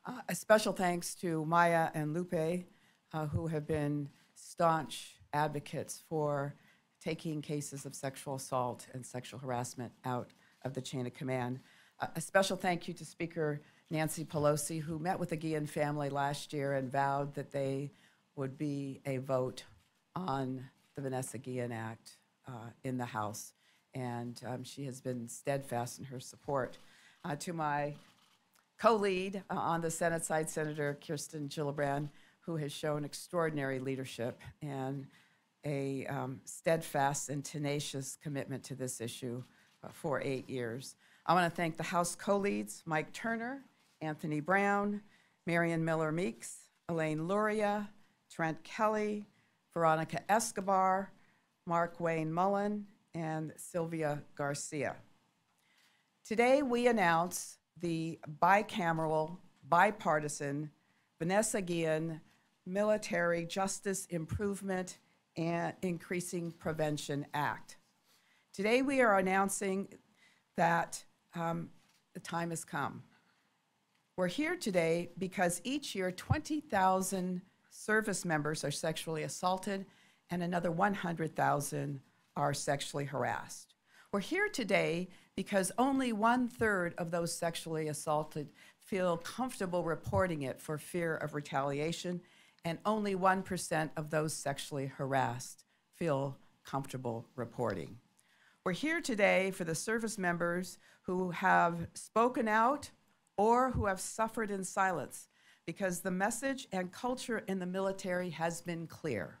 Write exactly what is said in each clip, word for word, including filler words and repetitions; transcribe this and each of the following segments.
Uh, a special thanks to Maya and Lupe, uh, who have been staunch advocates for taking cases of sexual assault and sexual harassment out of the chain of command. Uh, a special thank you to Speaker Nancy Pelosi, who met with the Guillen family last year and vowed that they would be a vote on the Vanessa Guillen Act uh, in the House. And um, she has been steadfast in her support. Uh, to my co-lead uh, on the Senate side, Senator Kirsten Gillibrand, who has shown extraordinary leadership and a um, steadfast and tenacious commitment to this issue uh, for eight years. I want to thank the House co-leads, Mike Turner, Anthony Brown, Marion Miller Meeks, Elaine Luria, Trent Kelly, Veronica Escobar, Mark Wayne Mullen, and Sylvia Garcia. Today we announce the bicameral, bipartisan Vanessa Guillen Military Justice Improvement and Increasing Prevention Act. Today we are announcing that um, the time has come. We're here today because each year twenty thousand service members are sexually assaulted and another one hundred thousand are sexually harassed. We're here today because only one-third of those sexually assaulted feel comfortable reporting it for fear of retaliation, and only one percent of those sexually harassed feel comfortable reporting. We're here today for the service members who have spoken out or who have suffered in silence, because the message and culture in the military has been clear.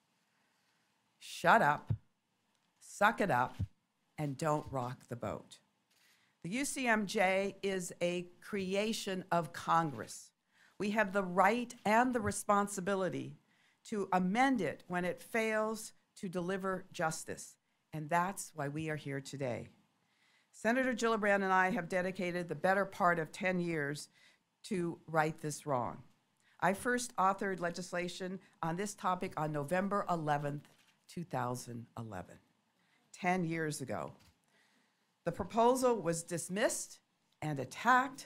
Shut up, suck it up, and don't rock the boat. The U C M J is a creation of Congress. We have the right and the responsibility to amend it when it fails to deliver justice, and that's why we are here today. Senator Gillibrand and I have dedicated the better part of ten years to right this wrong. I first authored legislation on this topic on November eleventh, two thousand eleven, ten years ago. The proposal was dismissed and attacked,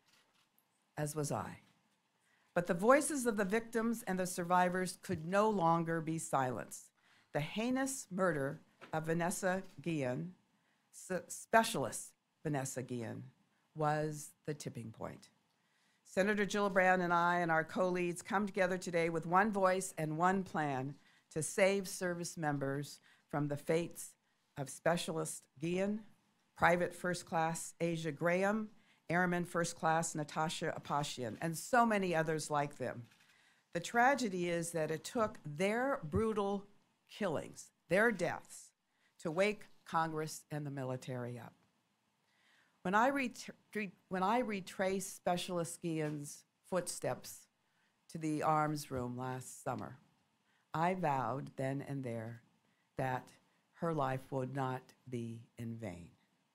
as was I. But the voices of the victims and the survivors could no longer be silenced. The heinous murder of Vanessa Guillen, specialist Vanessa Guillen, was the tipping point. Senator Gillibrand and I and our co-leads come together today with one voice and one plan to save service members from the fates of Specialist Guillen, Private First Class Asia Graham, Airman First Class Natasha Apashian, and so many others like them. The tragedy is that it took their brutal killings, their deaths, to wake Congress and the military up. When I, ret when I retraced Specialist Guillen's footsteps to the arms room last summer, I vowed then and there that her life would not be in vain.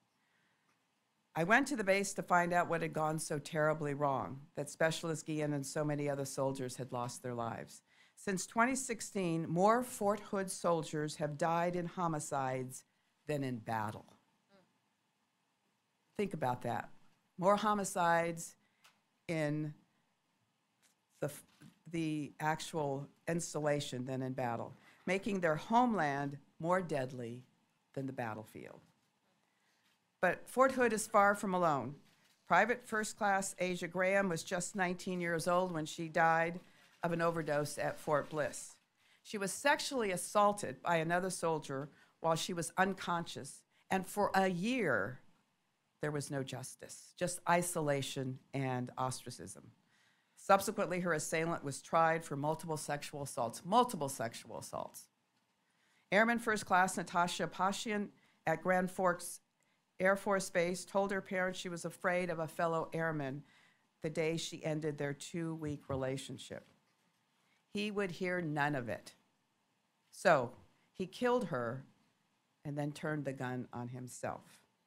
I went to the base to find out what had gone so terribly wrong, that Specialist Guillen and so many other soldiers had lost their lives. Since twenty sixteen, more Fort Hood soldiers have died in homicides than in battle. Think about that. More homicides in the, the actual installation than in battle, making their homeland more deadly than the battlefield. But Fort Hood is far from alone. Private First Class Asia Graham was just nineteen years old when she died of an overdose at Fort Bliss. She was sexually assaulted by another soldier while she was unconscious, and for a year, there was no justice, just isolation and ostracism. Subsequently, her assailant was tried for multiple sexual assaults, multiple sexual assaults. Airman First Class Natasha Apashian at Grand Forks Air Force Base told her parents she was afraid of a fellow airman the day she ended their two-week relationship. He would hear none of it. So he killed her and then turned the gun on himself.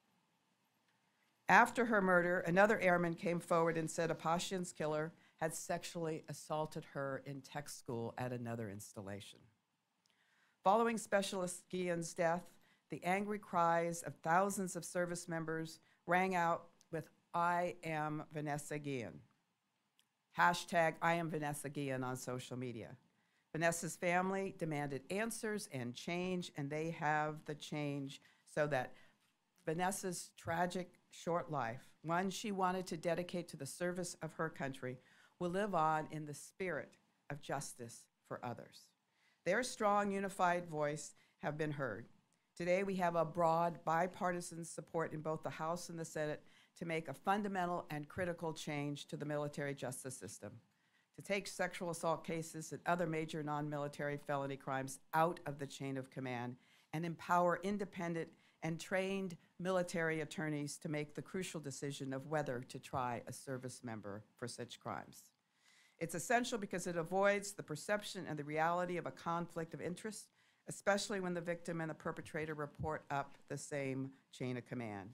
After her murder, another airman came forward and said Apashian's killer had sexually assaulted her in tech school at another installation. Following Specialist Guillen's death, the angry cries of thousands of service members rang out with, "I am Vanessa Guillen." Hashtag I am Vanessa Guillen on social media. Vanessa's family demanded answers and change, and they have the change so that Vanessa's tragic short life, one she wanted to dedicate to the service of her country, will live on in the spirit of justice for others. Their strong, unified voice have been heard. Today, we have a broad, bipartisan support in both the House and the Senate to make a fundamental and critical change to the military justice system, to take sexual assault cases and other major non-military felony crimes out of the chain of command, and empower independent and trained military attorneys to make the crucial decision of whether to try a service member for such crimes. It's essential because it avoids the perception and the reality of a conflict of interest, especially when the victim and the perpetrator report up the same chain of command.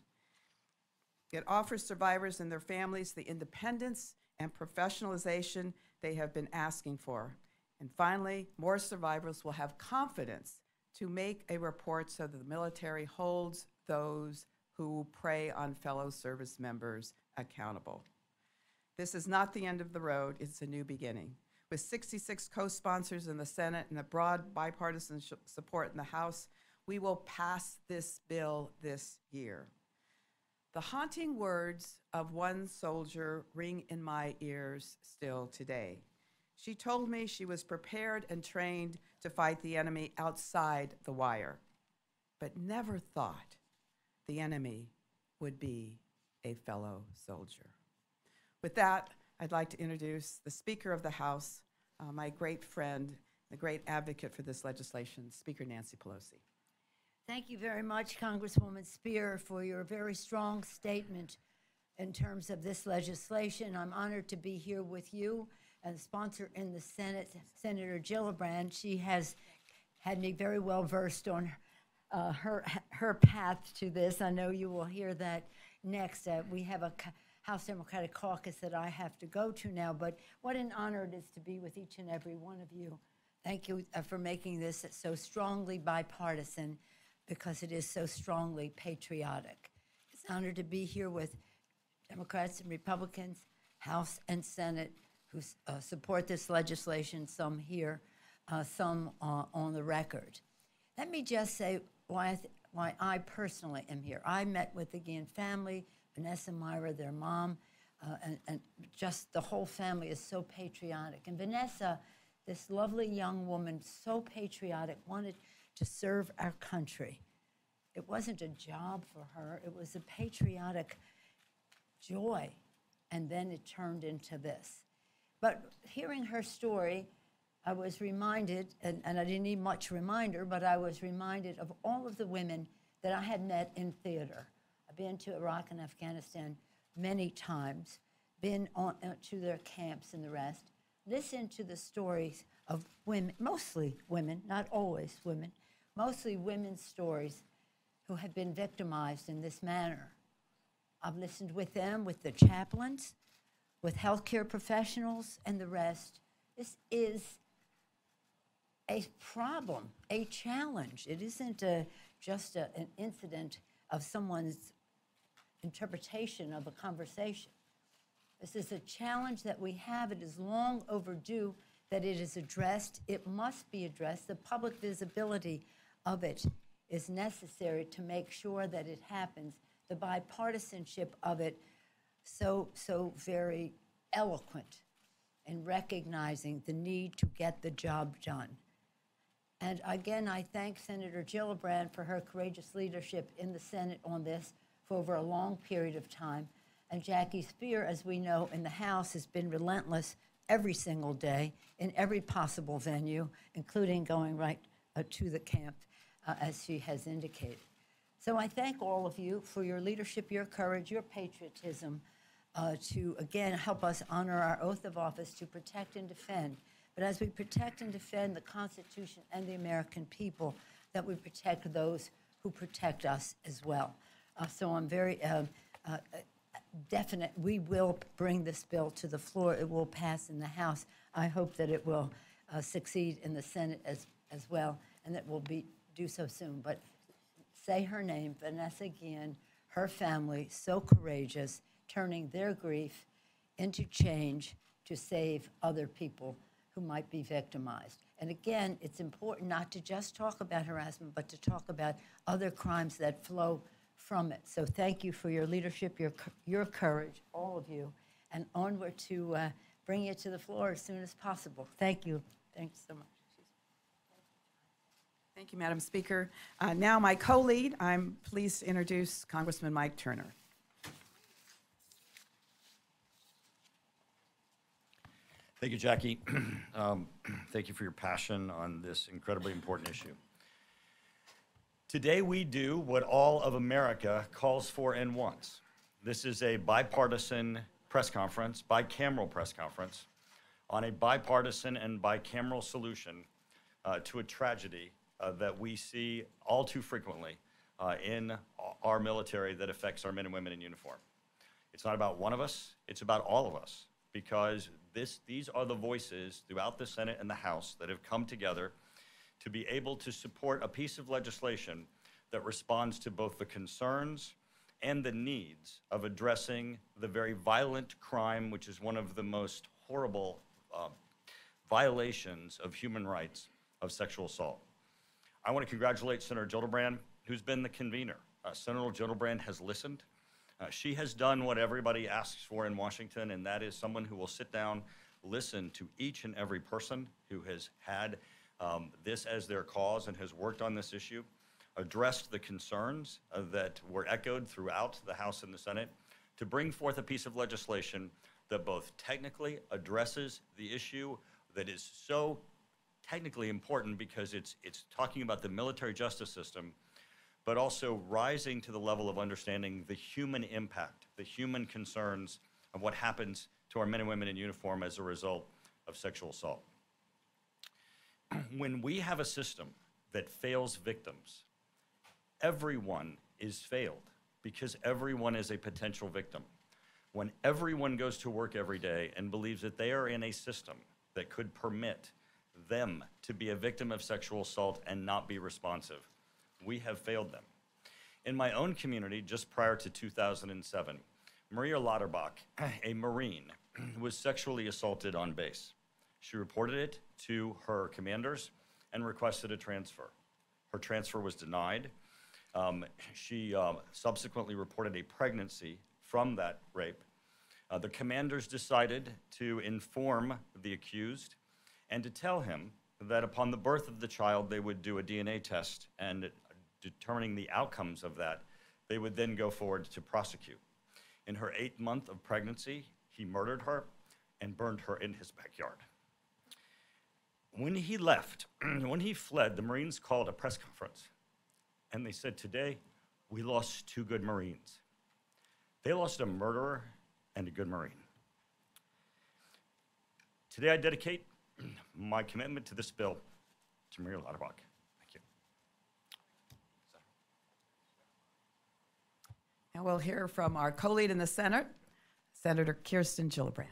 It offers survivors and their families the independence and professionalization they have been asking for. And finally, more survivors will have confidence to make a report so that the military holds those who prey on fellow service members accountable. This is not the end of the road, it's a new beginning. With sixty-six co-sponsors in the Senate and a broad bipartisan support in the House, we will pass this bill this year. The haunting words of one soldier ring in my ears still today. She told me she was prepared and trained to fight the enemy outside the wire, but never thought the enemy would be a fellow soldier. With that, I'd like to introduce the Speaker of the House, uh, my great friend, the great advocate for this legislation, Speaker Nancy Pelosi. Thank you very much, Congresswoman Speier, for your very strong statement in terms of this legislation. I'm honored to be here with you and the sponsor in the Senate, Senator Gillibrand. She has had me very well versed on uh, her, her path to this. I know you will hear that next. Uh, we have a House Democratic Caucus that I have to go to now, but what an honor it is to be with each and every one of you. Thank you uh, for making this so strongly bipartisan, because it is so strongly patriotic. It's an honor to be here with Democrats and Republicans, House and Senate, who uh, support this legislation, some here, uh, some uh, on the record. Let me just say why I, th why I personally am here. I met with the Guillen family, Vanessa, Myra, their mom, uh, and, and just the whole family is so patriotic. And Vanessa, this lovely young woman, so patriotic, wanted to serve our country. It wasn't a job for her, it was a patriotic joy, and then it turned into this. But hearing her story, I was reminded, and, and I didn't need much reminder, but I was reminded of all of the women that I had met in theater. I've been to Iraq and Afghanistan many times, been on, uh, to their camps and the rest, listened to the stories of women, mostly women, not always women, mostly women's stories who have been victimized in this manner. I've listened with them, with the chaplains, with healthcare professionals, and the rest. This is a problem, a challenge. It isn't a, just a, an incident of someone's interpretation of a conversation. This is a challenge that we have. It is long overdue that it is addressed. It must be addressed. The public visibility of it is necessary to make sure that it happens. The bipartisanship of it, so, so very eloquent in recognizing the need to get the job done. And again, I thank Senator Gillibrand for her courageous leadership in the Senate on this for over a long period of time. And Jackie Speier, as we know, in the House has been relentless every single day in every possible venue, including going right uh, to the camp, uh, as she has indicated. So I thank all of you for your leadership, your courage, your patriotism uh, to, again, help us honor our oath of office to protect and defend. But as we protect and defend the Constitution and the American people, that we protect those who protect us as well. Uh, so I'm very uh, uh, definite we will bring this bill to the floor. It will pass in the House. I hope that it will uh, succeed in the Senate as, as well, and that will be do so soon. But say her name, Vanessa Guillen, her family, so courageous, turning their grief into change to save other people who might be victimized. And again, it's important not to just talk about harassment, but to talk about other crimes that flow from it. So thank you for your leadership, your, your courage, all of you, and onward to uh, bring it to the floor as soon as possible. Thank you. Thanks so much. Thank you, Madam Speaker. Uh, now, my co-lead, I'm pleased to introduce Congressman Mike Turner. Thank you, Jackie. um, thank you for your passion on this incredibly important issue. Today, we do what all of America calls for and wants. This is a bipartisan press conference, bicameral press conference, on a bipartisan and bicameral solution uh, to a tragedy Uh, that we see all too frequently uh, in our military that affects our men and women in uniform. It's not about one of us, it's about all of us, because this, these are the voices throughout the Senate and the House that have come together to be able to support a piece of legislation that responds to both the concerns and the needs of addressing the very violent crime, which is one of the most horrible uh, violations of human rights, of sexual assault. I want to congratulate Senator Gillibrand, who's been the convener. Uh, Senator Gillibrand has listened. Uh, she has done what everybody asks for in Washington, and that is someone who will sit down, listen to each and every person who has had um, this as their cause and has worked on this issue, addressed the concerns uh, that were echoed throughout the House and the Senate, to bring forth a piece of legislation that both technically addresses the issue that is so technically important because it's, it's talking about the military justice system, but also rising to the level of understanding the human impact, the human concerns of what happens to our men and women in uniform as a result of sexual assault. When we have a system that fails victims, everyone is failed because everyone is a potential victim. When everyone goes to work every day and believes that they are in a system that could permit them to be a victim of sexual assault and not be responsive, we have failed them. In my own community, just prior to two thousand seven, Maria Lauterbach, a Marine, was sexually assaulted on base. She reported it to her commanders and requested a transfer. Her transfer was denied. Um, she um, subsequently reported a pregnancy from that rape. Uh, the commanders decided to inform the accused and to tell him that upon the birth of the child, they would do a D N A test, and determining the outcomes of that, they would then go forward to prosecute. In her eighth month of pregnancy, he murdered her and burned her in his backyard. When he left, when he fled, the Marines called a press conference, and they said, today, we lost two good Marines. They lost a murderer and a good Marine. Today, I dedicate my commitment to this bill to Maria Lauterbach. Thank you. Now we'll hear from our co-lead in the Senate, Senator Kirsten Gillibrand.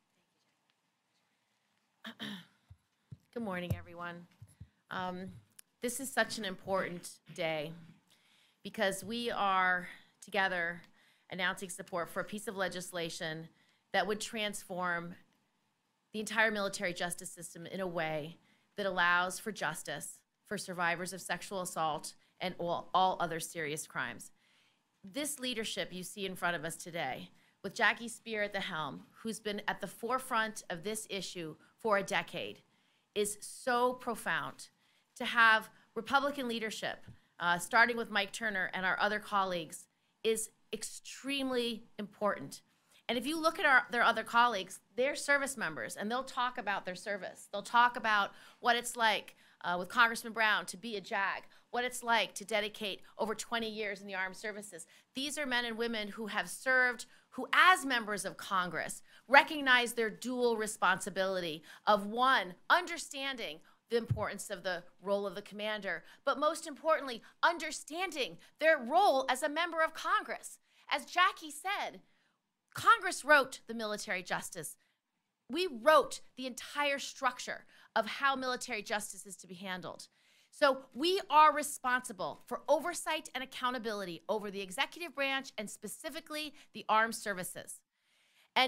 Good morning, everyone. Um, this is such an important day because we are together announcing support for a piece of legislation that would transform the entire military justice system in a way that allows for justice for survivors of sexual assault and all, all other serious crimes. This leadership you see in front of us today, with Jackie Speier at the helm, who's been at the forefront of this issue for a decade, is so profound. To have Republican leadership, uh, starting with Mike Turner and our other colleagues, is extremely important. And if you look at our, their other colleagues, they're service members, and they'll talk about their service. They'll talk about what it's like uh, with Congressman Brown to be a JAG, what it's like to dedicate over twenty years in the armed services. These are men and women who have served, who as members of Congress recognize their dual responsibility of, one, understanding the importance of the role of the commander, but most importantly, understanding their role as a member of Congress. As Jackie said, Congress wrote the military justice. We wrote the entire structure of how military justice is to be handled. So we are responsible for oversight and accountability over the executive branch and specifically the armed services. And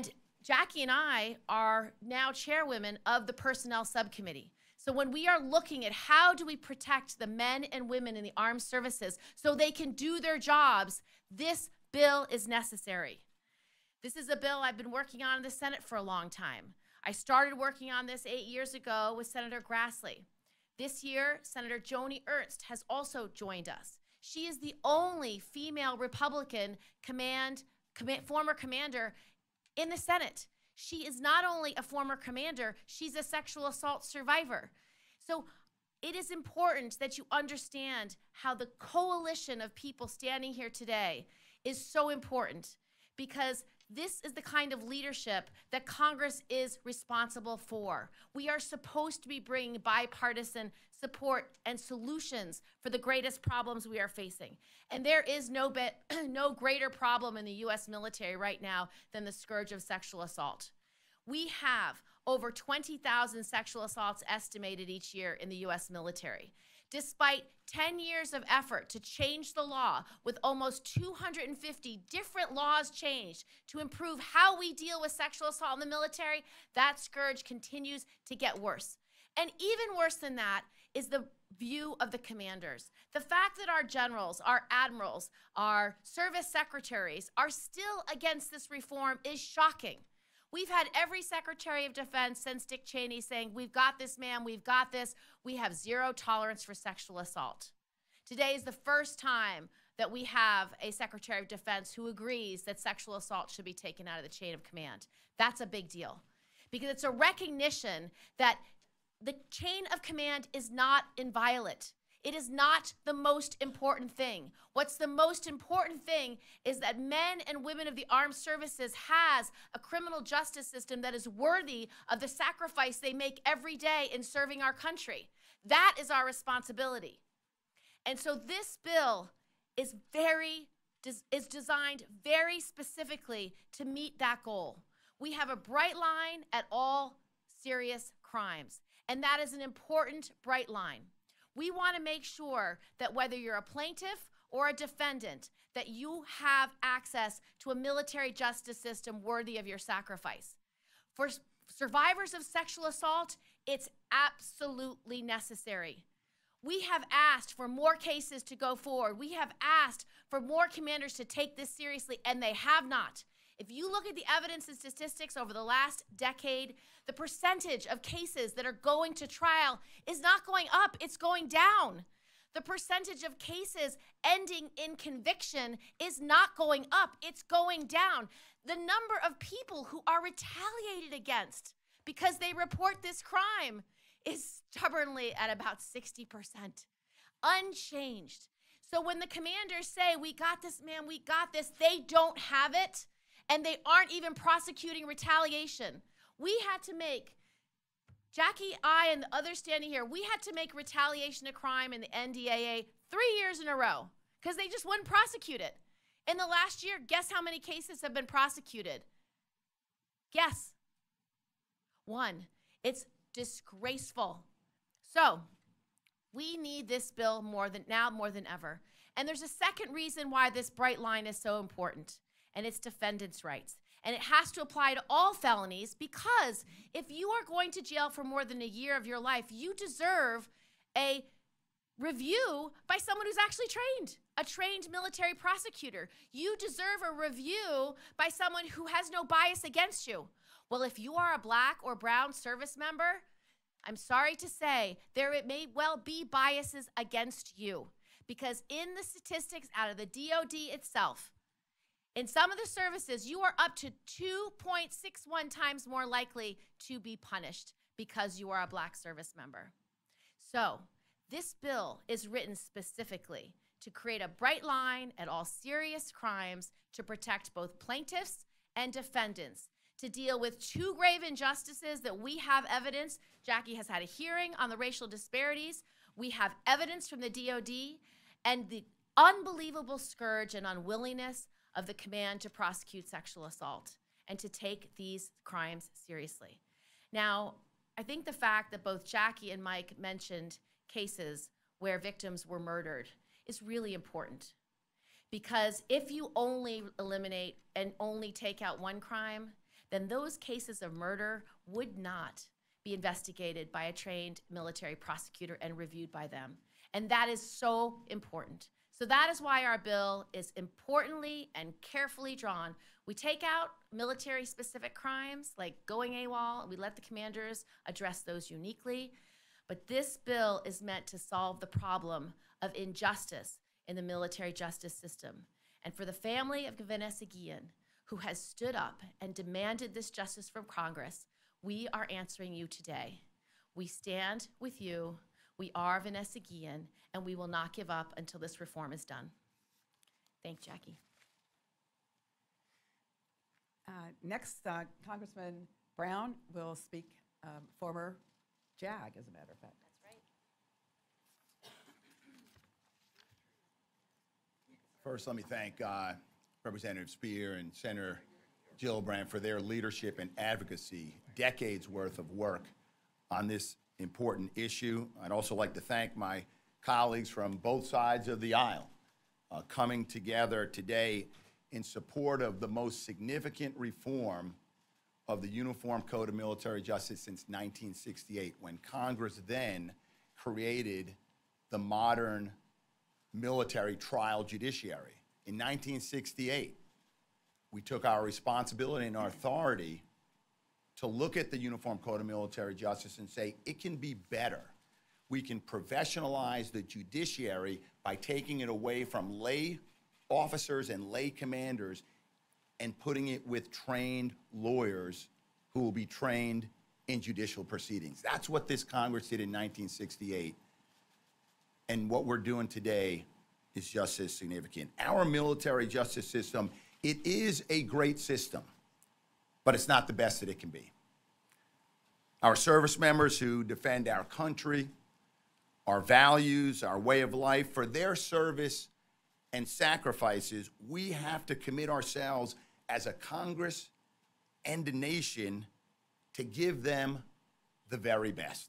Jackie and I are now chairwomen of the Personnel Subcommittee. So when we are looking at how do we protect the men and women in the armed services so they can do their jobs, this bill is necessary. This is a bill I've been working on in the Senate for a long time. I started working on this eight years ago with Senator Grassley. This year, Senator Joni Ernst has also joined us. She is the only female Republican command, command, former commander in the Senate. She is not only a former commander, she's a sexual assault survivor. So it is important that you understand how the coalition of people standing here today is so important, because this is the kind of leadership that Congress is responsible for. We are supposed to be bringing bipartisan support and solutions for the greatest problems we are facing. And there is no, bit, no greater problem in the U S military right now than the scourge of sexual assault. We have over twenty thousand sexual assaults estimated each year in the U S military. Despite ten years of effort to change the law, with almost two hundred fifty different laws changed to improve how we deal with sexual assault in the military, that scourge continues to get worse. And even worse than that is the view of the commanders. The fact that our generals, our admirals, our service secretaries are still against this reform is shocking. We've had every Secretary of Defense since Dick Cheney saying, we've got this, ma'am, we've got this. We have zero tolerance for sexual assault. Today is the first time that we have a Secretary of Defense who agrees that sexual assault should be taken out of the chain of command. That's a big deal, because it's a recognition that the chain of command is not inviolate. It is not the most important thing. What's the most important thing is that men and women of the armed services has a criminal justice system that is worthy of the sacrifice they make every day in serving our country. That is our responsibility. And so this bill is very is designed very specifically to meet that goal. We have a bright line at all serious crimes, and that is an important bright line. We want to make sure that whether you're a plaintiff or a defendant, that you have access to a military justice system worthy of your sacrifice. For survivors of sexual assault, it's absolutely necessary. We have asked for more cases to go forward. We have asked for more commanders to take this seriously, and they have not. If you look at the evidence and statistics over the last decade, the percentage of cases that are going to trial is not going up, it's going down. The percentage of cases ending in conviction is not going up, it's going down. The number of people who are retaliated against because they report this crime is stubbornly at about sixty percent, unchanged. So when the commanders say, we got this, man, we got this, they don't have it, and they aren't even prosecuting retaliation. We had to make, Jackie, I, and the others standing here, we had to make retaliation a crime in the N D A A three years in a row because they just wouldn't prosecute it. In the last year, guess how many cases have been prosecuted? Guess. One. It's disgraceful. So we need this bill more than now more than ever. And there's a second reason why this bright line is so important, and it's defendants' rights. And it has to apply to all felonies, because if you are going to jail for more than a year of your life, you deserve a review by someone who's actually trained, a trained military prosecutor. You deserve a review by someone who has no bias against you. Well, if you are a black or brown service member, I'm sorry to say, there it may well be biases against you, because in the statistics out of the D O D itself, in some of the services, you are up to two point six one times more likely to be punished because you are a black service member. So this bill is written specifically to create a bright line at all serious crimes to protect both plaintiffs and defendants, to deal with two grave injustices that we have evidence. Jackie has had a hearing on the racial disparities. We have evidence from the D O D and the unbelievable scourge and unwillingness of the command to prosecute sexual assault and to take these crimes seriously. Now, I think the fact that both Jackie and Mike mentioned cases where victims were murdered is really important, because if you only eliminate and only take out one crime, then those cases of murder would not be investigated by a trained military prosecutor and reviewed by them. And that is so important. So that is why our bill is importantly and carefully drawn. We take out military-specific crimes like going AWOL, and we let the commanders address those uniquely. But this bill is meant to solve the problem of injustice in the military justice system. And for the family of Vanessa Guillen, who has stood up and demanded this justice from Congress, we are answering you today. We stand with you. We are Vanessa Guillen, and we will not give up until this reform is done. Thank you, Jackie. Uh, Next, uh, Congressman Brown will speak, um, former JAG, as a matter of fact. That's right. First, let me thank uh, Representative Spear and Senator Gillibrand for their leadership and advocacy, decades worth of work on this important issue. I'd also like to thank my colleagues from both sides of the aisle uh, coming together today in support of the most significant reform of the Uniform Code of Military Justice since nineteen sixty-eight, when Congress then created the modern military trial judiciary. In nineteen sixty-eight, we took our responsibility and our authority to look at the Uniform Code of Military Justice and say, it can be better. We can professionalize the judiciary by taking it away from lay officers and lay commanders and putting it with trained lawyers who will be trained in judicial proceedings. That's what this Congress did in nineteen sixty-eight. And what we're doing today is just as significant. Our military justice system, it is a great system, but it's not the best that it can be. Our service members who defend our country, our values, our way of life, for their service and sacrifices, we have to commit ourselves as a Congress and a nation to give them the very best.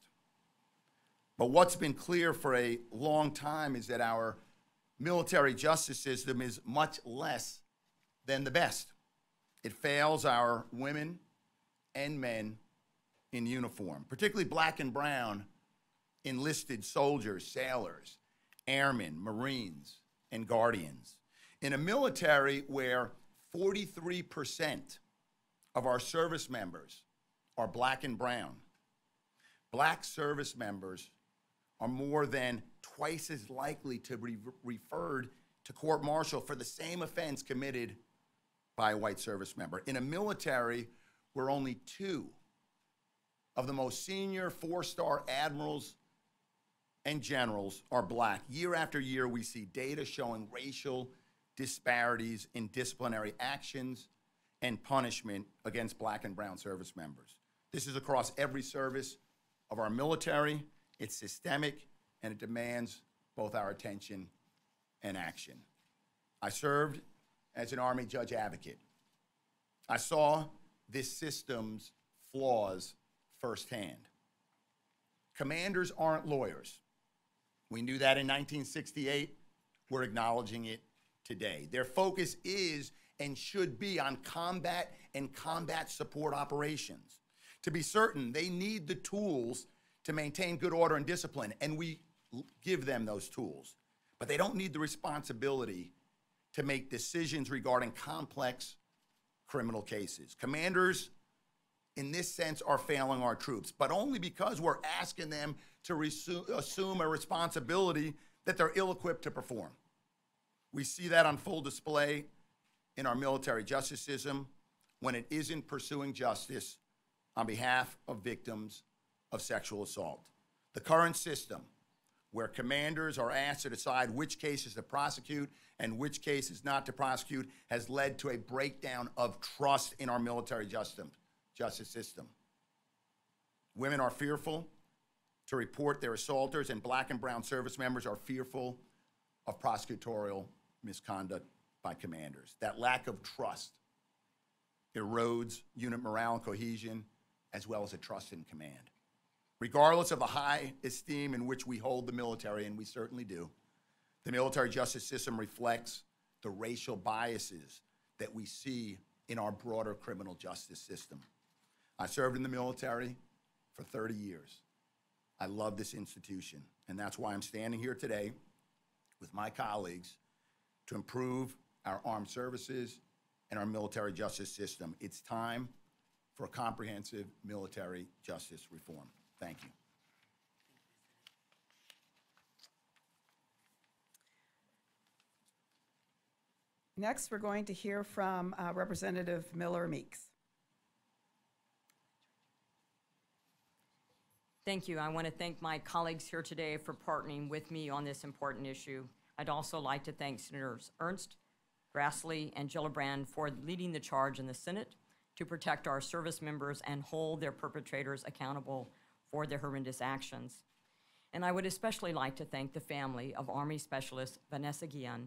But what's been clear for a long time is that our military justice system is much less than the best. It fails our women and men in uniform, particularly black and brown enlisted soldiers, sailors, airmen, Marines, and guardians. In a military where forty-three percent of our service members are black and brown, black service members are more than twice as likely to be referred to court-martial for the same offense committed by a white service member. In a military where only two of the most senior four-star admirals and generals are black, year after year we see data showing racial disparities in disciplinary actions and punishment against black and brown service members. This is across every service of our military. It's systemic, and it demands both our attention and action. I served as an Army judge advocate. I saw this system's flaws firsthand. Commanders aren't lawyers. We knew that in nineteen sixty-eight. We're acknowledging it today. Their focus is and should be on combat and combat support operations. To be certain, they need the tools to maintain good order and discipline, and we give them those tools. But they don't need the responsibility to make decisions regarding complex criminal cases. Commanders, in this sense, are failing our troops, but only because we're asking them to assume a responsibility that they're ill-equipped to perform. We see that on full display in our military justice system when it isn't pursuing justice on behalf of victims of sexual assault. The current system, where commanders are asked to decide which cases to prosecute and which cases not to prosecute, has led to a breakdown of trust in our military justice, justice system. Women are fearful to report their assaulters, and black and brown service members are fearful of prosecutorial misconduct by commanders. That lack of trust erodes unit morale and cohesion, as well as a trust in command. Regardless of the high esteem in which we hold the military, and we certainly do, the military justice system reflects the racial biases that we see in our broader criminal justice system. I served in the military for thirty years. I love this institution, and that's why I'm standing here today with my colleagues to improve our armed services and our military justice system. It's time for a comprehensive military justice reform. Thank you. Next, we're going to hear from uh, Representative Miller Meeks. Thank you. I want to thank my colleagues here today for partnering with me on this important issue. I'd also like to thank Senators Ernst, Grassley, and Gillibrand for leading the charge in the Senate to protect our service members and hold their perpetrators accountable for their horrendous actions. And I would especially like to thank the family of Army Specialist Vanessa Guillen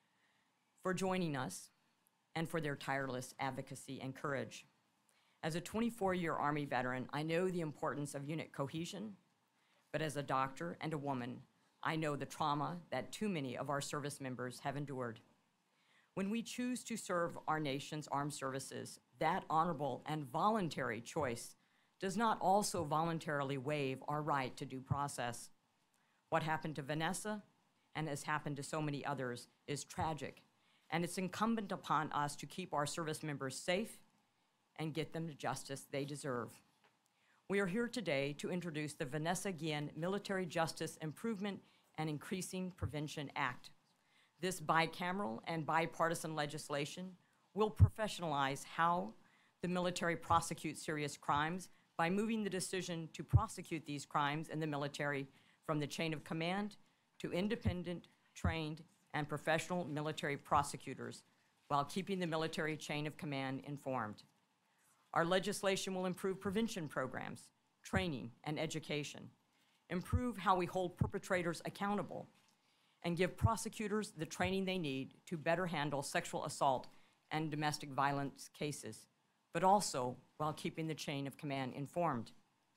for joining us and for their tireless advocacy and courage. As a twenty-four-year Army veteran, I know the importance of unit cohesion, but as a doctor and a woman, I know the trauma that too many of our service members have endured. When we choose to serve our nation's armed services, that honorable and voluntary choice does not also voluntarily waive our right to due process. What happened to Vanessa, and has happened to so many others, is tragic, and it's incumbent upon us to keep our service members safe and get them the justice they deserve. We are here today to introduce the Vanessa Guillen Military Justice Improvement and Increasing Prevention Act. This bicameral and bipartisan legislation will professionalize how the military prosecutes serious crimes by moving the decision to prosecute these crimes in the military from the chain of command to independent, trained, and professional military prosecutors, while keeping the military chain of command informed. Our legislation will improve prevention programs, training, and education, improve how we hold perpetrators accountable, and give prosecutors the training they need to better handle sexual assault and domestic violence cases, but also while keeping the chain of command informed.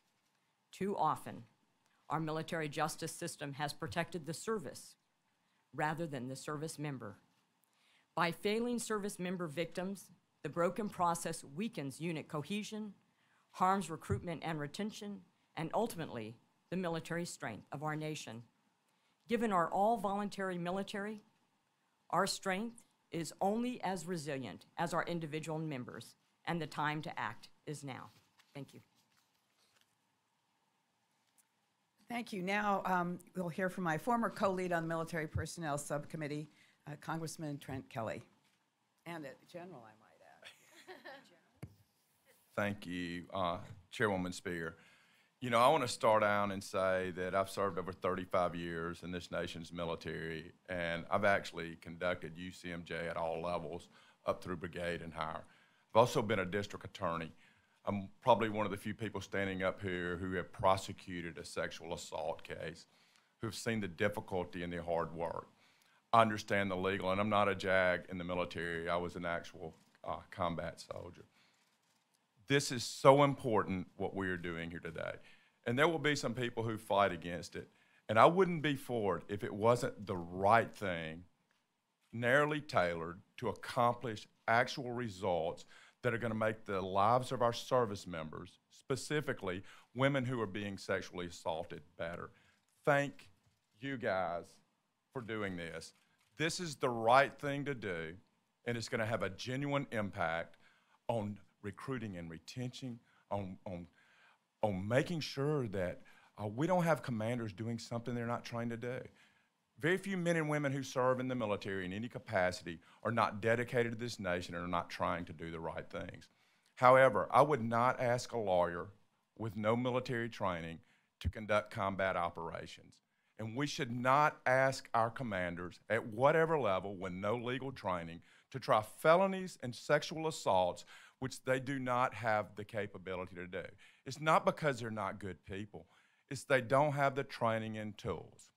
Too often, our military justice system has protected the service rather than the service member. By failing service member victims, the broken process weakens unit cohesion, harms recruitment and retention, and ultimately, the military strength of our nation. Given our all-voluntary military, our strength is only as resilient as our individual members, and the time to act is now. Thank you. Thank you. Now um, we'll hear from my former co-lead on the Military Personnel Subcommittee, uh, Congressman Trent Kelly, and a general, I might add. Thank you, uh, Chairwoman Spear. You know, I want to start out and say that I've served over thirty-five years in this nation's military, and I've actually conducted U C M J at all levels, up through brigade and higher. I've also been a district attorney. I'm probably one of the few people standing up here who have prosecuted a sexual assault case, who've seen the difficulty and the hard work. I understand the legal, and I'm not a JAG in the military. I was an actual uh, combat soldier. This is so important, what we are doing here today. And there will be some people who fight against it. And I wouldn't be for it if it wasn't the right thing, narrowly tailored to accomplish actual results that are going to make the lives of our service members, specifically women who are being sexually assaulted, better. Thank you guys for doing this. This is the right thing to do, and it's going to have a genuine impact on recruiting and retention, on, on, on making sure that uh, we don't have commanders doing something they're not trying to do. Very few men and women who serve in the military in any capacity are not dedicated to this nation and are not trying to do the right things. However, I would not ask a lawyer with no military training to conduct combat operations. And we should not ask our commanders at whatever level with no legal training to try felonies and sexual assaults which they do not have the capability to do. It's not because they're not good people. It's they don't have the training and tools.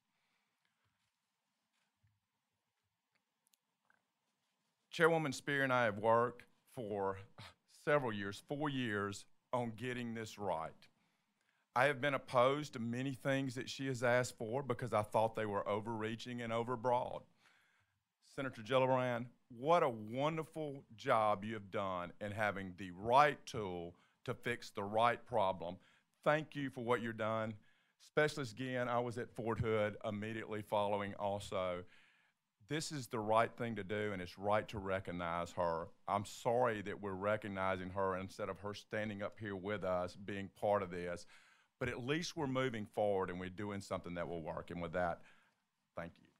Chairwoman Spear and I have worked for several years, four years, on getting this right. I have been opposed to many things that she has asked for because I thought they were overreaching and overbroad. Senator Gillibrand, what a wonderful job you have done in having the right tool to fix the right problem. Thank you for what you've done. Specialist Guillen, I was at Fort Hood immediately following also. This is the right thing to do, and it's right to recognize her. I'm sorry that we're recognizing her instead of her standing up here with us, being part of this. But at least we're moving forward and we're doing something that will work. And with that, thank you.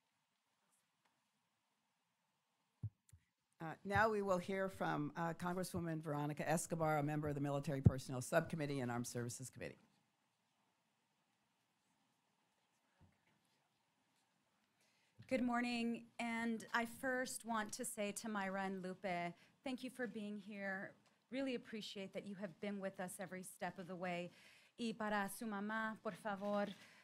Uh, Now we will hear from uh, Congresswoman Veronica Escobar, a member of the Military Personnel Subcommittee and Armed Services Committee. Good morning, and I first want to say to Myra and Lupe, thank you for being here. Really appreciate that you have been with us every step of the way. Y para su mamá, por favor,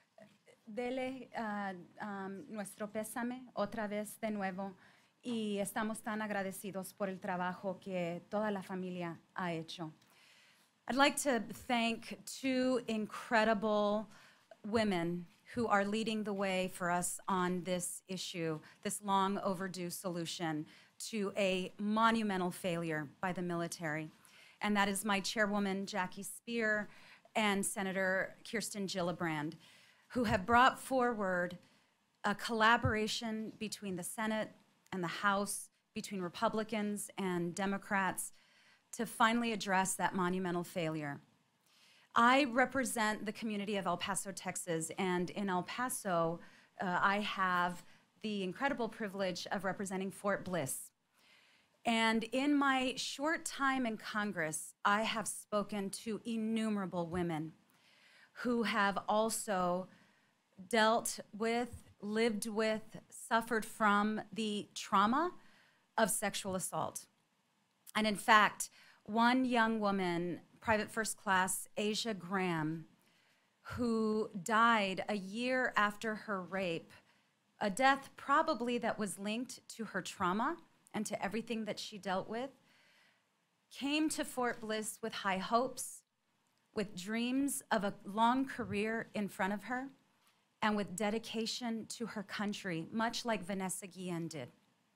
dele uh, um, nuestro pésame otra vez de nuevo. Y estamos tan agradecidos por el trabajo que toda la familia ha hecho. I'd like to thank two incredible women who are leading the way for us on this issue, this long overdue solution to a monumental failure by the military. And that is my chairwoman, Jackie Speier, and Senator Kirsten Gillibrand, who have brought forward a collaboration between the Senate and the House, between Republicans and Democrats, to finally address that monumental failure. I represent the community of El Paso, Texas, and in El Paso, uh, I have the incredible privilege of representing Fort Bliss. And in my short time in Congress, I have spoken to innumerable women who have also dealt with, lived with, suffered from the trauma of sexual assault. And in fact, one young woman, Private First Class Asia Graham, who died a year after her rape, a death probably that was linked to her trauma and to everything that she dealt with, came to Fort Bliss with high hopes, with dreams of a long career in front of her, and with dedication to her country, much like Vanessa Guillen did.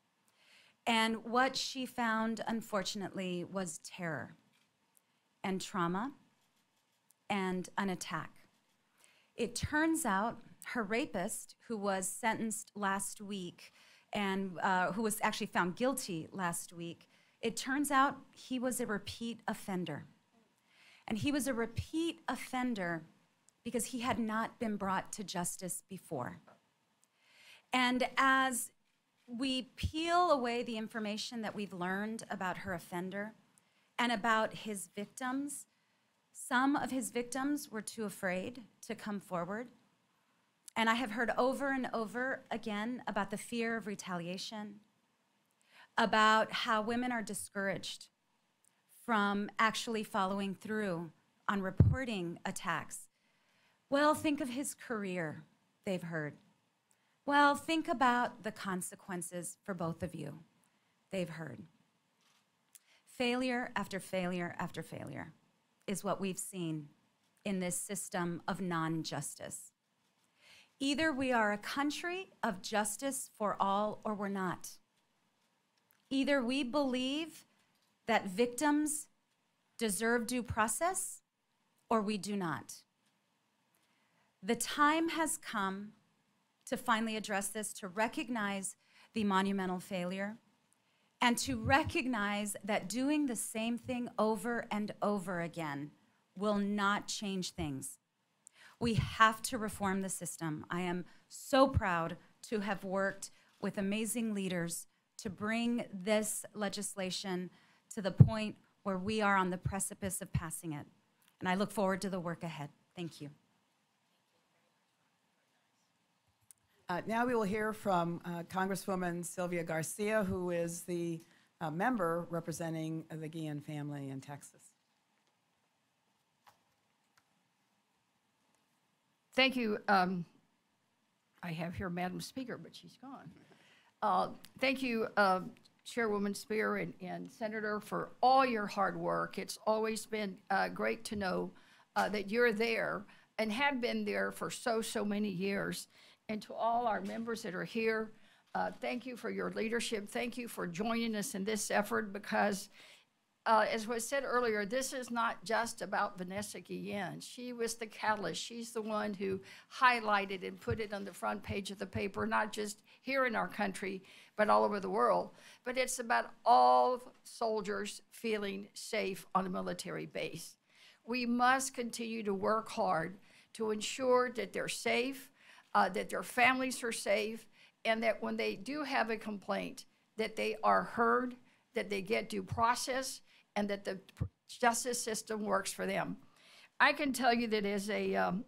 And what she found, unfortunately, was terror and trauma and an attack. It turns out her rapist, who was sentenced last week and uh, who was actually found guilty last week, it turns out he was a repeat offender. And he was a repeat offender because he had not been brought to justice before. And as we peel away the information that we've learned about her offender and about his victims, some of his victims were too afraid to come forward. And I have heard over and over again about the fear of retaliation, about how women are discouraged from actually following through on reporting attacks. Well, think of his career, they've heard. Well, think about the consequences for both of you, they've heard. Failure after failure after failure is what we've seen in this system of non-justice. Either we are a country of justice for all or we're not. Either we believe that victims deserve due process or we do not. The time has come to finally address this, to recognize the monumental failure, and to recognize that doing the same thing over and over again will not change things. We have to reform the system. I am so proud to have worked with amazing leaders to bring this legislation to the point where we are on the precipice of passing it. And I look forward to the work ahead. Thank you. Uh, Now we will hear from uh, Congresswoman Sylvia Garcia, who is the uh, member representing the Guillen family in Texas. Thank you. Um, I have here Madam Speaker, but she's gone. Uh, thank you, uh, Chairwoman Speier and, and Senator, for all your hard work. It's always been uh, great to know uh, that you're there and have been there for so, so many years. And to all our members that are here, Uh, thank you for your leadership. Thank you for joining us in this effort because, uh, as was said earlier, this is not just about Vanessa Guillen. She was the catalyst. She's the one who highlighted and put it on the front page of the paper, not just here in our country, but all over the world. But it's about all soldiers feeling safe on a military base. We must continue to work hard to ensure that they're safe, uh, that their families are safe, and that when they do have a complaint, that they are heard, that they get due process, and that the justice system works for them. I can tell you that as a, um,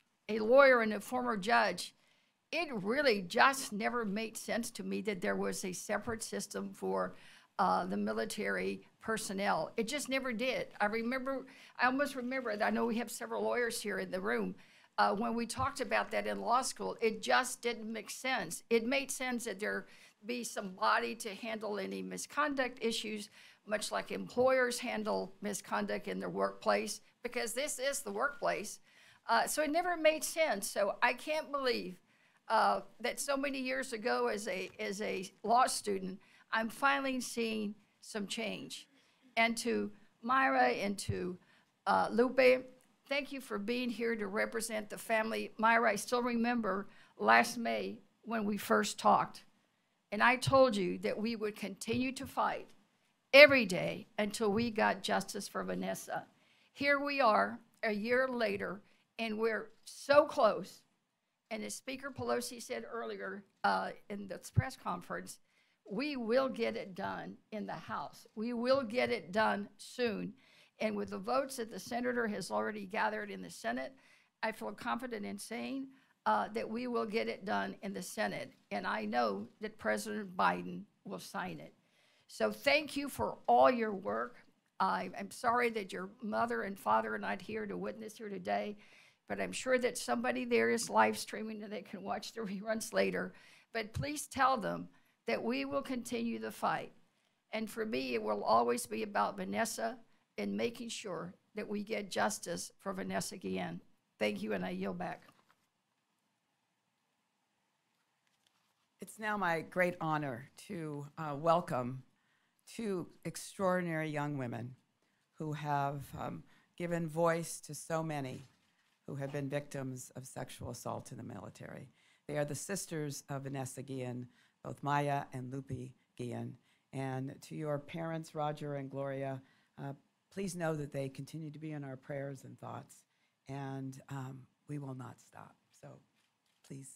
a lawyer and a former judge, it really just never made sense to me that there was a separate system for uh, the military personnel. It just never did. I remember, I almost remember, I know we have several lawyers here in the room, uh, when we talked about that in law school, it just didn't make sense. It made sense that there be somebody to handle any misconduct issues, much like employers handle misconduct in their workplace, because this is the workplace. Uh, so it never made sense. So I can't believe uh, that so many years ago as a, as a law student, I'm finally seeing some change. And to Myra and to uh, Lupe, thank you for being here to represent the family. Myra, I still remember last May when we first talked, and I told you that we would continue to fight every day until we got justice for Vanessa. Here we are a year later, and we're so close. And as Speaker Pelosi said earlier uh, in this press conference, we will get it done in the House. We will get it done soon. And with the votes that the senator has already gathered in the Senate, I feel confident in saying uh, that we will get it done in the Senate. And I know that President Biden will sign it. So thank you for all your work. I, I'm sorry that your mother and father are not here to witness here today, but I'm sure that somebody there is live streaming and they can watch the reruns later. But please tell them that we will continue the fight. And for me, it will always be about Vanessa and making sure that we get justice for Vanessa Guillen. Thank you, and I yield back. It's now my great honor to uh, welcome two extraordinary young women who have um, given voice to so many who have been victims of sexual assault in the military. They are the sisters of Vanessa Guillen, both Maya and Lupe Guillen. And to your parents, Roger and Gloria, uh, please know that they continue to be in our prayers and thoughts, and um, we will not stop. So please.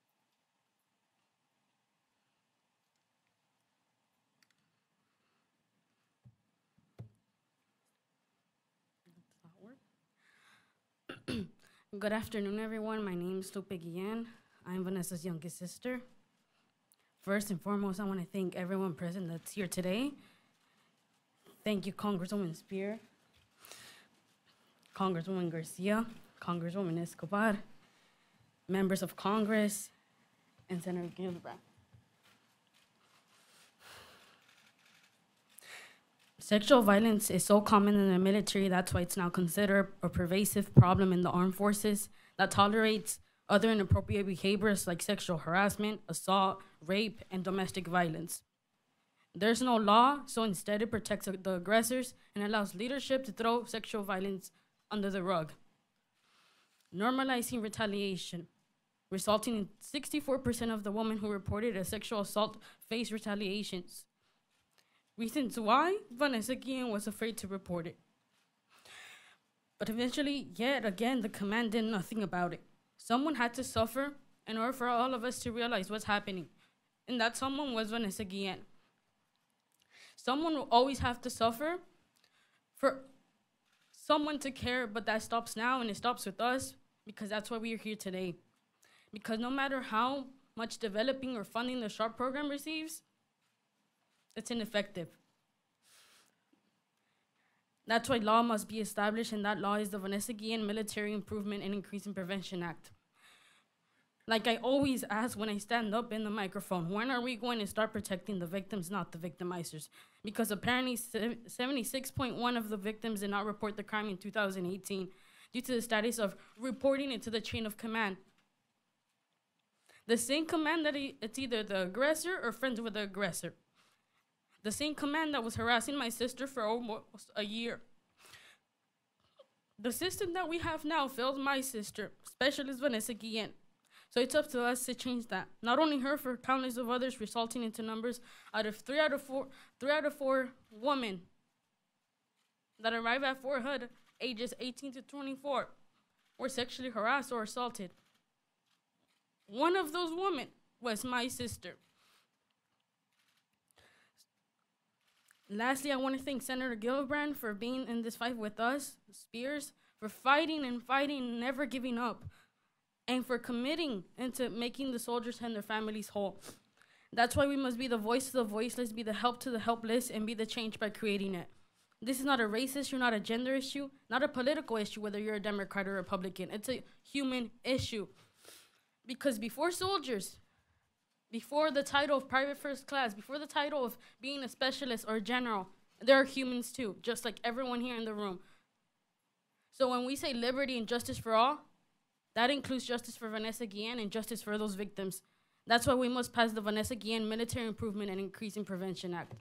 Good afternoon, everyone. My name is Lupe Guillen. I'm Vanessa's youngest sister. First and foremost, I want to thank everyone present that's here today. Thank you, Congresswoman Spear, Congresswoman Garcia, Congresswoman Escobar, members of Congress, and Senator Gillibrand. Sexual violence is so common in the military, that's why it's now considered a pervasive problem in the armed forces that tolerates other inappropriate behaviors like sexual harassment, assault, rape, and domestic violence. There's no law, so instead it protects the aggressors and allows leadership to throw sexual violence under the rug. Normalizing retaliation, resulting in sixty-four percent of the women who reported a sexual assault face retaliations. Reasons why? Vanessa Guillen was afraid to report it. But eventually, yet again, the command did nothing about it. Someone had to suffer in order for all of us to realize what's happening. And that someone was Vanessa Guillen. Someone will always have to suffer for someone to care, but that stops now and it stops with us because that's why we are here today. Because no matter how much developing or funding the SHARP program receives, it's ineffective. That's why law must be established, and that law is the Vanessa Guillen Military Improvement and Increasing Prevention Act. Like I always ask when I stand up in the microphone, when are we going to start protecting the victims, not the victimizers? Because apparently seventy-six point one of the victims did not report the crime in two thousand eighteen due to the status of reporting it to the chain of command. The same command that he, it's either the aggressor or friends with the aggressor. The same command that was harassing my sister for almost a year. The system that we have now failed my sister, Specialist Vanessa Guillen. So it's up to us to change that. Not only her, for countless of others, resulting into numbers out of three out of four, three out of four women that arrive at Fort Hood, ages eighteen to twenty-four, were sexually harassed or assaulted. One of those women was my sister. Lastly, I want to thank Senator Gillibrand for being in this fight with us, Spears, for fighting and fighting, never giving up, and for committing into making the soldiers and their families whole. That's why we must be the voice to the voiceless, be the help to the helpless, and be the change by creating it. This is not a race issue, not a gender issue, not a political issue, whether you're a Democrat or Republican. It's a human issue. Because before soldiers, before the title of private first class, before the title of being a specialist or a general, there are humans too, just like everyone here in the room. So when we say liberty and justice for all, that includes justice for Vanessa Guillen and justice for those victims. That's why we must pass the Vanessa Guillen Military Improvement and Increasing Prevention Act.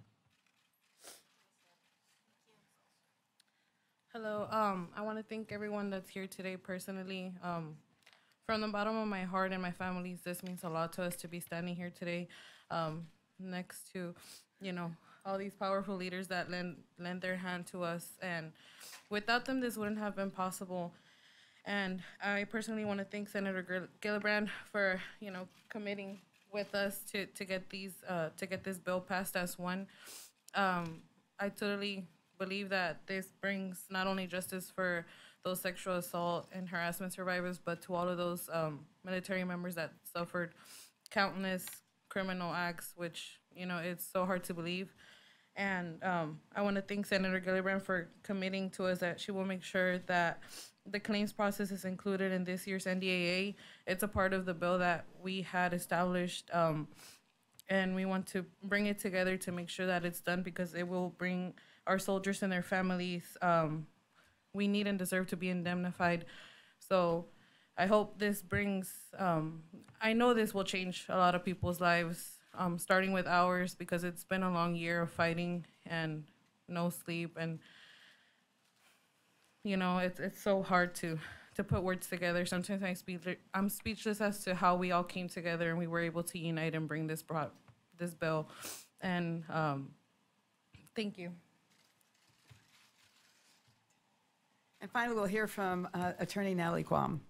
Hello, um, I want to thank everyone that's here today personally. Um, from the bottom of my heart and my family's, this means a lot to us to be standing here today um, next to, you know, all these powerful leaders that lend, lend their hand to us. And without them, this wouldn't have been possible. And I personally want to thank Senator Gillibrand for, you know, committing with us to, to get these, uh, to get this bill passed as one. Um, I totally believe that this brings not only justice for those sexual assault and harassment survivors, but to all of those um, military members that suffered countless criminal acts, which, you know, it's so hard to believe. And um, I want to thank Senator Gillibrand for committing to us that she will make sure that the claims process is included in this year's N D A A. It's a part of the bill that we had established, um, and we want to bring it together to make sure that it's done, because it will bring our soldiers and their families um, we need and deserve to be indemnified. So I hope this brings, um, I know this will change a lot of people's lives, um, starting with ours, because it's been a long year of fighting and no sleep. And, you know, it's, it's so hard to, to put words together. Sometimes I speak, I'm speechless as to how we all came together and we were able to unite and bring this, brought, this bill. And um, thank you. And finally, we'll hear from uh, Attorney Natalie Quam.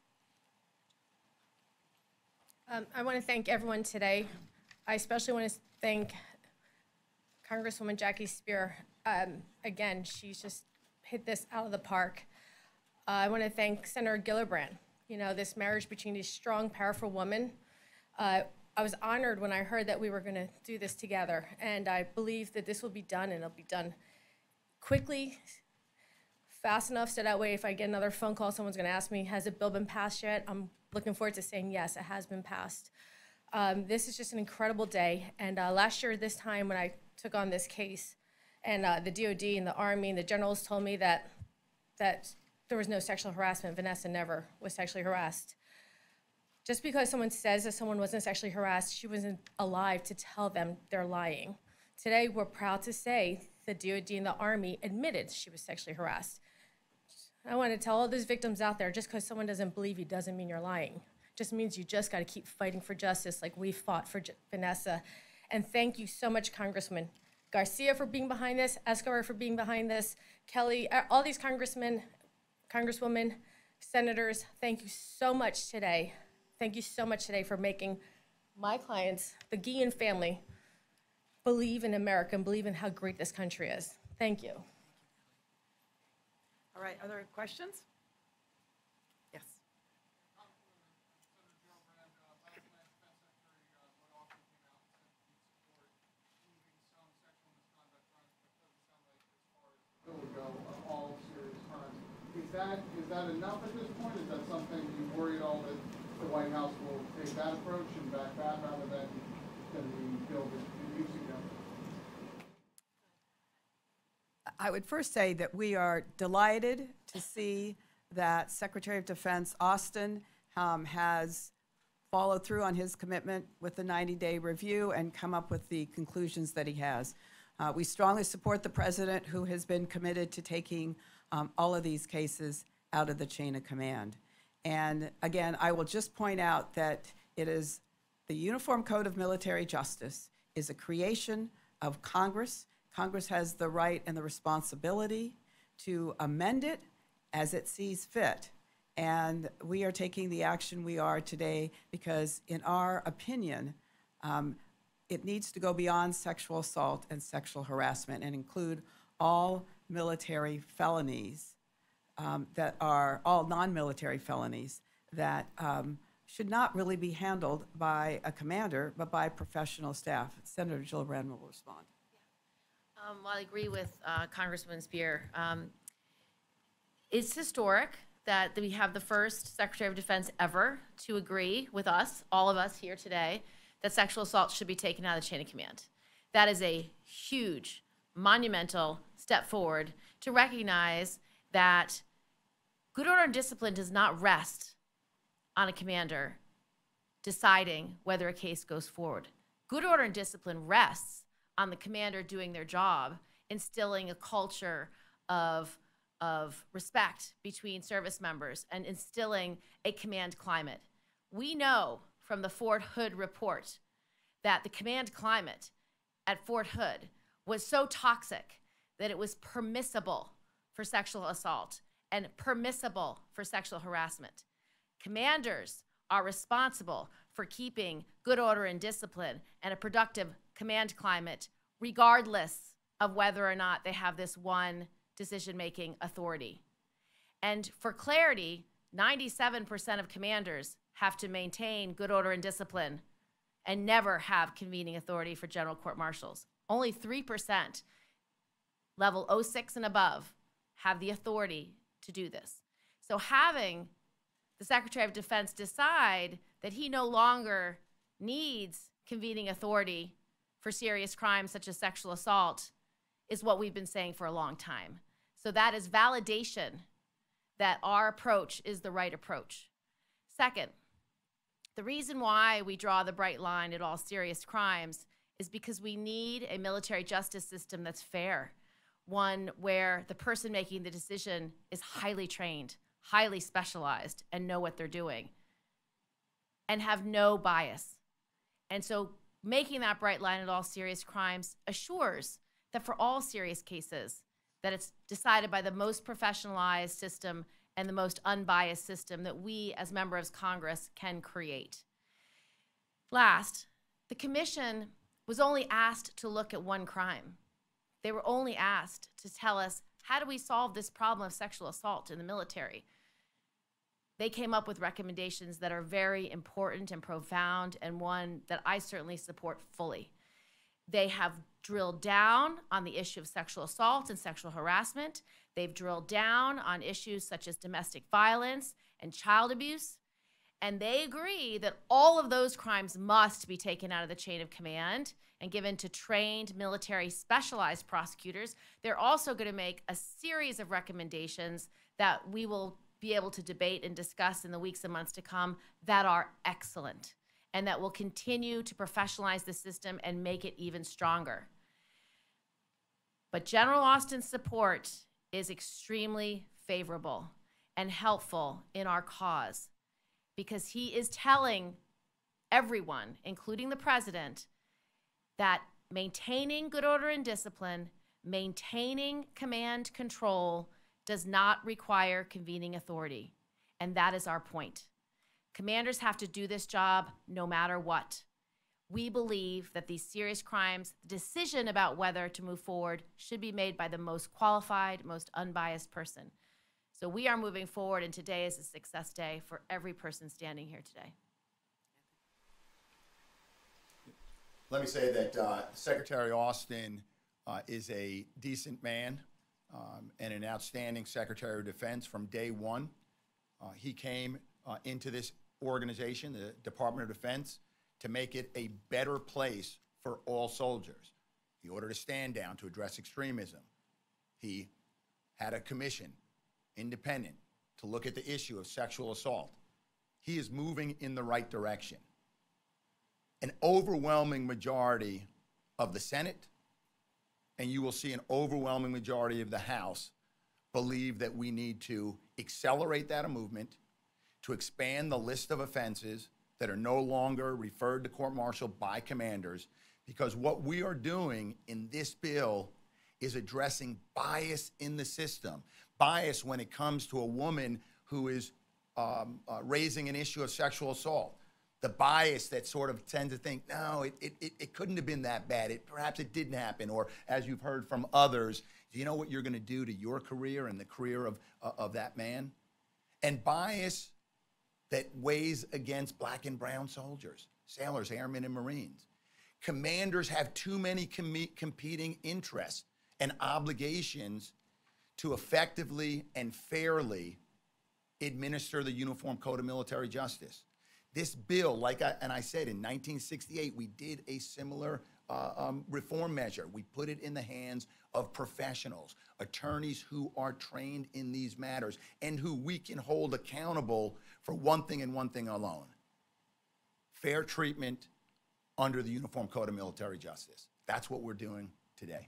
Um, I want to thank everyone today. I especially want to thank Congresswoman Jackie Speier. Um, again, she's just hit this out of the park. Uh, I want to thank Senator Gillibrand. You know, this marriage between these strong, powerful women. Uh, I was honored when I heard that we were going to do this together, and I believe that this will be done, and it'll be done quickly, fast enough, so that way if I get another phone call, someone's going to ask me, has the bill been passed yet? I'm looking forward to saying, yes, it has been passed. Um, this is just an incredible day. And uh, last year, this time when I took on this case, and uh, the D O D and the Army and the generals told me that, that there was no sexual harassment. Vanessa never was sexually harassed. Just because someone says that someone wasn't sexually harassed, she wasn't alive to tell them they're lying. Today, we're proud to say the D O D and the Army admitted she was sexually harassed. I want to tell all those victims out there, just because someone doesn't believe you doesn't mean you're lying. Just means you just got to keep fighting for justice like we fought for J Vanessa. And thank you so much, Congressman Garcia, for being behind this, Escobar for being behind this, Kelly, all these congressmen, congresswomen, senators, thank you so much today. Thank you so much today for making my clients, the Guillen family, believe in America and believe in how great this country is. Thank you. All right, other questions? Yes. Is that, is that enough at this point? Is that something you worry at all that the White House will take that approach and back that rather than, than the bill that you suggest? I would first say that we are delighted to see that Secretary of Defense Austin um, has follow through on his commitment with the ninety-day review and come up with the conclusions that he has. Uh, we strongly support the president, who has been committed to taking um, all of these cases out of the chain of command. And again, I will just point out that it is the Uniform Code of Military Justice is a creation of Congress. Congress has the right and the responsibility to amend it as it sees fit. And we are taking the action we are today because, in our opinion, um, it needs to go beyond sexual assault and sexual harassment and include all military felonies um, that are, all non-military felonies that um, should not really be handled by a commander, but by professional staff. Senator Gillibrand will respond. Um, well, I agree with uh, Congresswoman Spear. Um, it's historic that we have the first Secretary of Defense ever to agree with us, all of us here today, that sexual assault should be taken out of the chain of command. That is a huge, monumental step forward to recognize that good order and discipline does not rest on a commander deciding whether a case goes forward. Good order and discipline rests on the commander doing their job, instilling a culture of, of respect between service members and instilling a command climate. We know from the Fort Hood report that the command climate at Fort Hood was so toxic that it was permissible for sexual assault and permissible for sexual harassment. Commanders are responsible for keeping good order and discipline and a productive command climate, regardless of whether or not they have this one decision-making authority. And for clarity, ninety-seven percent of commanders have to maintain good order and discipline and never have convening authority for general court martials. Only three percent, level oh six and above, have the authority to do this. So having the Secretary of Defense decide that he no longer needs convening authority for serious crimes such as sexual assault is what we've been saying for a long time. So that is validation that our approach is the right approach. Second, the reason why we draw the bright line at all serious crimes is because we need a military justice system that's fair, one where the person making the decision is highly trained, highly specialized, and know what they're doing, and have no bias. And so making that bright line at all serious crimes assures that for all serious cases, that it's decided by the most professionalized system and the most unbiased system that we as members of Congress can create. Last, the commission was only asked to look at one crime. They were only asked to tell us, how do we solve this problem of sexual assault in the military? They came up with recommendations that are very important and profound, and one that I certainly support fully. They have drilled down on the issue of sexual assault and sexual harassment. They've drilled down on issues such as domestic violence and child abuse. And they agree that all of those crimes must be taken out of the chain of command and given to trained military specialized prosecutors. They're also going to make a series of recommendations that we will be able to debate and discuss in the weeks and months to come that are excellent and that will continue to professionalize the system and make it even stronger. But General Austin's support is extremely favorable and helpful in our cause because he is telling everyone, including the president, that maintaining good order and discipline, maintaining command control does not require convening authority. And that is our point. Commanders have to do this job no matter what. We believe that these serious crimes, the decision about whether to move forward should be made by the most qualified, most unbiased person. So we are moving forward, and today is a success day for every person standing here today. Let me say that uh, Secretary Austin uh, is a decent man um, and an outstanding Secretary of Defense from day one. Uh, he came uh, into this organization, the Department of Defense, to make it a better place for all soldiers. He ordered a stand down to address extremism. He had a commission, independent, to look at the issue of sexual assault. he is moving in the right direction. An overwhelming majority of the Senate, and you will see an overwhelming majority of the House, believe that we need to accelerate that movement, to expand the list of offenses that are no longer referred to court-martial by commanders, because what we are doing in this bill is addressing bias in the system, bias when it comes to a woman who is um, uh, raising an issue of sexual assault. The bias that sort of tends to think, no, it, it, it, it couldn't have been that bad. It, perhaps it didn't happen. Or as you've heard from others, do you know what you're going to do to your career and the career of, uh, of that man? And bias that weighs against black and brown soldiers, sailors, airmen, and Marines. Commanders have too many com competing interests and obligations to effectively and fairly administer the Uniform Code of Military Justice. This bill, like I, and I said, in nineteen sixty-eight, we did a similar uh, um, reform measure. We put it in the hands of professionals, attorneys who are trained in these matters and who we can hold accountable for one thing and one thing alone: fair treatment under the Uniform Code of Military Justice. That's what we're doing today.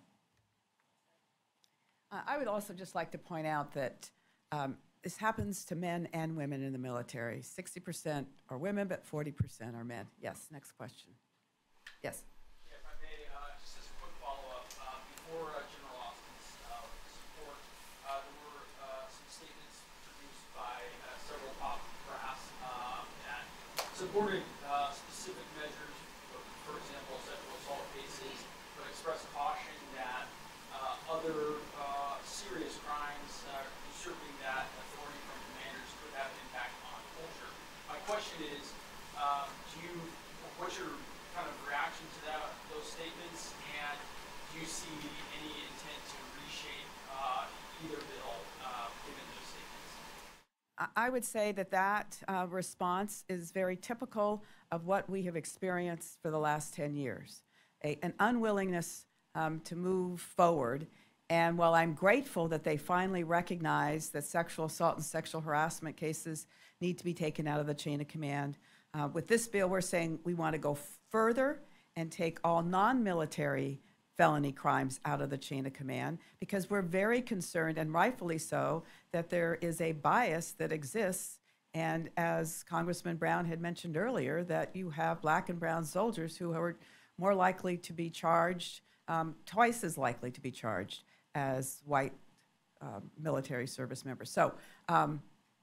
Uh, I would also just like to point out that um, this happens to men and women in the military. sixty percent are women, but forty percent are men. Yes, next question. Yes. Yeah, if I may, uh, just as a quick follow-up, uh, before uh, General Austin's uh, support, uh, there were uh, some statements produced by uh, several top brass uh, that supported uh, specific measures, for example, sexual assault cases, but expressed caution that uh, other uh, serious crimes uh, usurping that authority from commanders could have an impact on culture. My question is, um, do you, what's your kind of reaction to that, those statements, and do you see any intent to reshape uh, either bill uh, given those statements? I would say that that uh, response is very typical of what we have experienced for the last ten years, a, an unwillingness um, to move forward. And while I'm grateful that they finally recognize that sexual assault and sexual harassment cases need to be taken out of the chain of command, uh, with this bill we're saying we want to go further and take all non-military felony crimes out of the chain of command, because we're very concerned, and rightfully so, that there is a bias that exists. And as Congressman Brown had mentioned earlier, that you have black and brown soldiers who are more likely to be charged, um, twice as likely to be charged as white um, military service members. So um,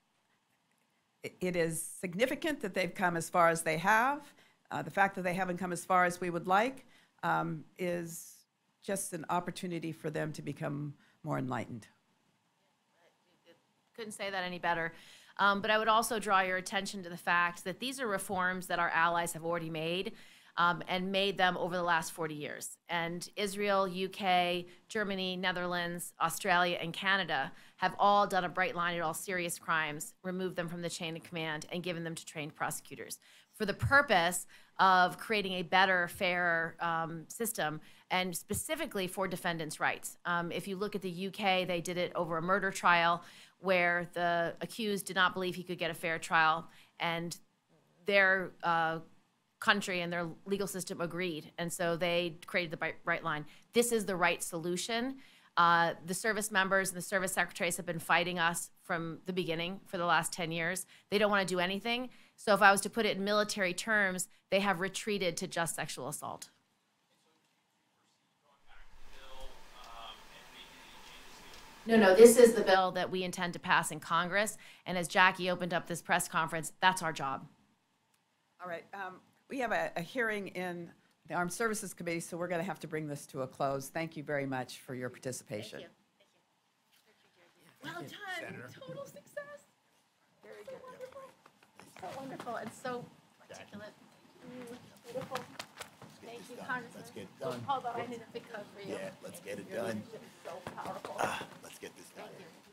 it, it is significant that they've come as far as they have. Uh, the fact that they haven't come as far as we would like um, is just an opportunity for them to become more enlightened. Couldn't say that any better. Um, but I would also draw your attention to the fact that these are reforms that our allies have already made, um, and made them over the last forty years. And Israel, U K, Germany, Netherlands, Australia, and Canada have all done a bright line at all serious crimes, removed them from the chain of command, and given them to trained prosecutors for the purpose of creating a better, fairer um, system, and specifically for defendants' rights. Um, if you look at the U K, they did it over a murder trial where the accused did not believe he could get a fair trial, and their uh, country and their legal system agreed, and so they created the right line. This is the right solution. Uh, the service members and the service secretaries have been fighting us from the beginning for the last ten years. They don't want to do anything. So if I was to put it in military terms, they have retreated to just sexual assault. No, no, this is the bill that we intend to pass in Congress. And as Jackie opened up this press conference, that's our job. All right. Um, we have a, a hearing in the Armed Services Committee, so we're going to have to bring this to a close. Thank you very much for your participation. Thank you. Thank you. Well done. Senator. Total success. Very so good. Wonderful. So wonderful and so articulate. Mm, beautiful. Thank you, Congressman. Let's get done. Hold on, I need a big hug for you. Yeah, let's get it done. So powerful. Ah, let's get this done. Thank you.